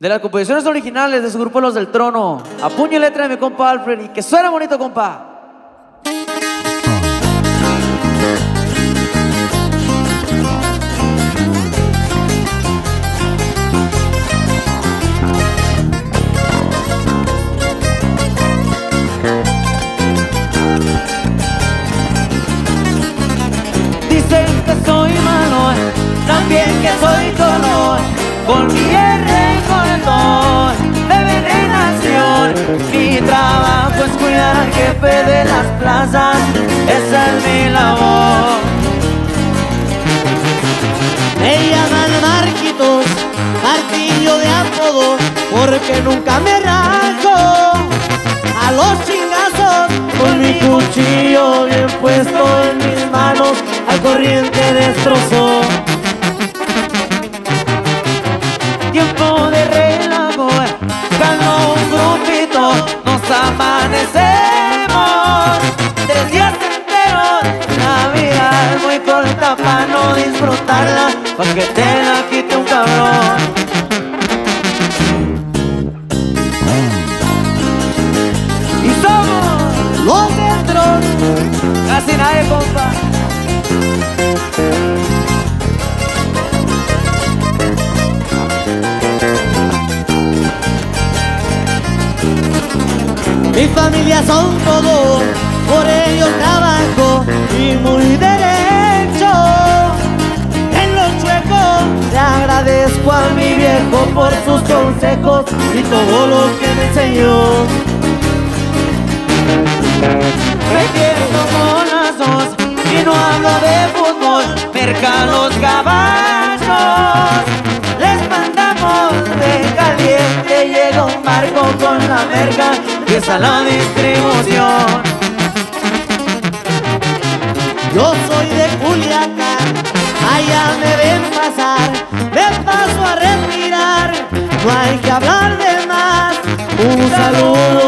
De las composiciones originales de su grupo Los del Trono, a puño y letra de mi compa Alfred, y que suena bonito, compa. Dicen que soy malo, también que soy color, con mi R y con el don de veneración. Mi trabajo es cuidar al jefe de las plazas, esa es mi labor. Me llaman Marquitos, Martillo de apodo, porque nunca me rajo a los chingazos. Con mi cuchillo bien puesto en mis manos, al corriente destrozó. Tiempo de relajo, calma un grupito, nos amanecemos 3 días enteros. La vida es muy corta para no disfrutarla, pa' que te la quite un cabrón. Y somos Los del Trono, Casi nadie, compa. mi familia son todo, por ellos trabajo y muy derecho. En los chuecos le agradezco a mi viejo por sus consejos y todo lo que me enseñó. Me pierdo con las dos y no hablo de fútbol. Mercan los caballos, les mandamos de caliente. Llega un barco con la merca, empieza la distribución. Yo soy de Culiacán, allá me ven pasar, me paso a retirar, no hay que hablar de más. Un saludo